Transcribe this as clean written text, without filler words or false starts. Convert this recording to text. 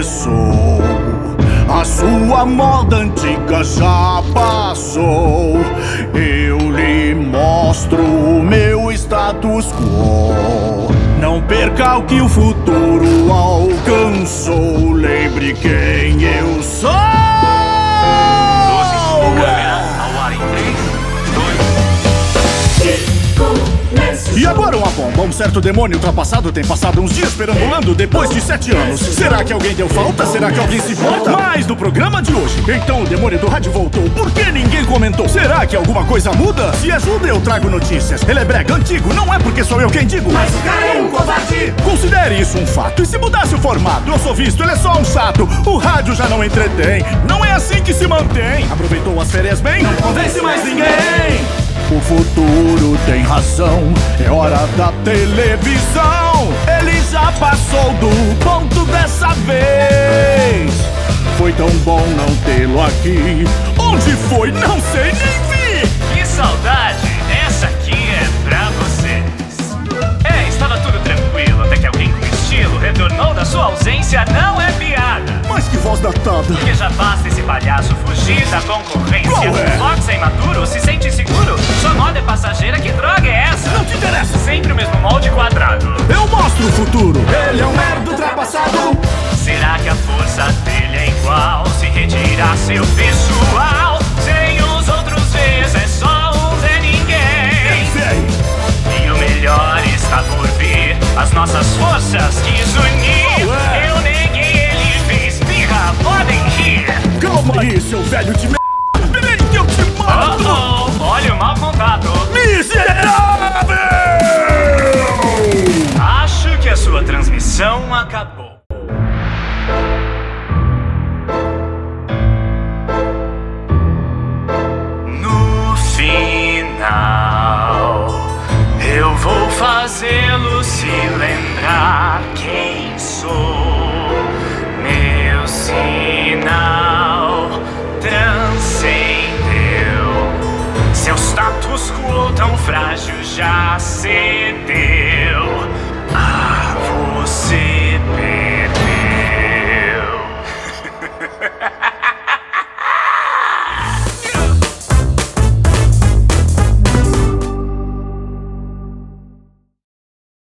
começou. A sua moda antiga já passou. Eu lhe mostro o meu status quo. Não perca o que o futuro alcançou. Lembre quem eu sou. Câmera ao ar em 3, 2... E agora uma bomba, um certo demônio ultrapassado tem passado uns dias perambulando depois de 7 anos. Será que alguém deu falta? Será que alguém se volta? Mas no programa de hoje, então o demônio do rádio voltou. Por que ninguém comentou? Será que alguma coisa muda? Se ajuda eu trago notícias. Ele é brega, antigo, não é porque sou eu quem digo. Mas o cara é um covarde. Considere isso um fato. E se mudasse o formato? Eu sou visto, ele é só um chato. O rádio já não entretém. Não é assim que se mantém. Aproveitou as férias bem? Não convence mais ninguém. O futuro tem razão, é hora da televisão. Ele já passou do ponto dessa vez. Foi tão bom não tê-lo aqui. Onde foi? Não sei, nem vi. Que saudade! Essa aqui é pra vocês. Estava tudo tranquilo, até que alguém com estilo retornou da sua ausência. Não é piada. Mas que voz datada. Porque já basta esse palhaço fugir da concorrência. Qual é? O Fox é imaturo, se sente inseguro. Sua moda é passageira, que droga é essa? Não te interessa. Sempre o mesmo molde quadrado. Eu mostro o futuro. Ele é um merda ultrapassado. Será que a força dele é igual? Se retirar seu pessoal, sem os outros vezes é só um Zé Ninguém. Sei. E o melhor está por vir. As nossas forças quis unir. Qual é? Eu neguei, ele fez birra, podem rir. Calma aí, seu velho de merda. Peraí que eu te mato. Olha o mau contato. Miserável! Acho que a sua transmissão acabou. No final, eu vou fazê-lo se lembrar quem sou. Meu sinal transcendeu. Seu status quo tão frágil já cedeu.